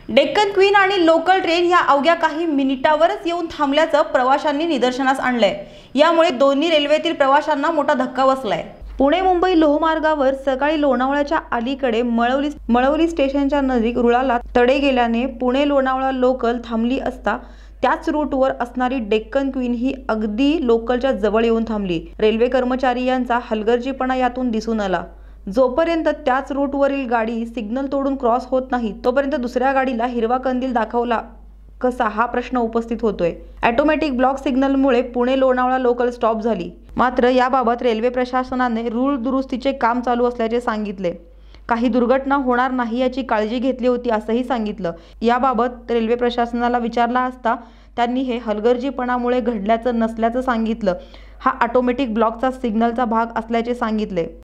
Deccan queen आणि local train या अवघ्या काही मिनिटावरच येऊन थांबल्याचं प्रवाशांनी निदर्शनास आणलंय। यामुळे दोन्ही रेल्वेतील प्रवाशांना मोठा धक्का बसलाय। पुणे मुंबई लोहमार्गावर सकाळी लोणावळ्याच्या अलीकडे मळवली स्टेशनच्या नजीक रुळाला तडे गेल्याने पुणे लोणावळा लोकल थांबली असता त्याच रूटवर असणारी डेक्कन क्वीन ही अगदी लोकलच्या जवळ येऊन थांबली। रेल्वे कर्मचारी यांचा हलगर्जीपणा यातून दिसून आला। जोपर्यंत त्याच रूटवरील गाडी सिग्नल तोडून क्रॉस होत नाही तोपर्यंत दुसऱ्या गाडीला हिरवा कंदील दाखवला कसा हा प्रश्न उपस्थित होतोय। ऑटोमॅटिक ब्लॉक सिग्नलमुळे पुणे लोणावळा लोकल स्टॉप झाली। मात्र याबाबत रेल्वे प्रशासनाने रूळ दुरुस्तीचे काम चालू असल्याचे सांगितले। काही दुर्घटना होणार नाही याची काळजी घेतली होती असंही सांगितलं। याबाबत रेल्वे प्रशासनाला विचारला असता त्यांनी हे हलगर्जीपणामुळे घडल्याचं नसल्याचं सांगितलं। हा ऑटोमॅटिक ब्लॉकचा सिग्नलचा भाग असल्याचे सांगितले।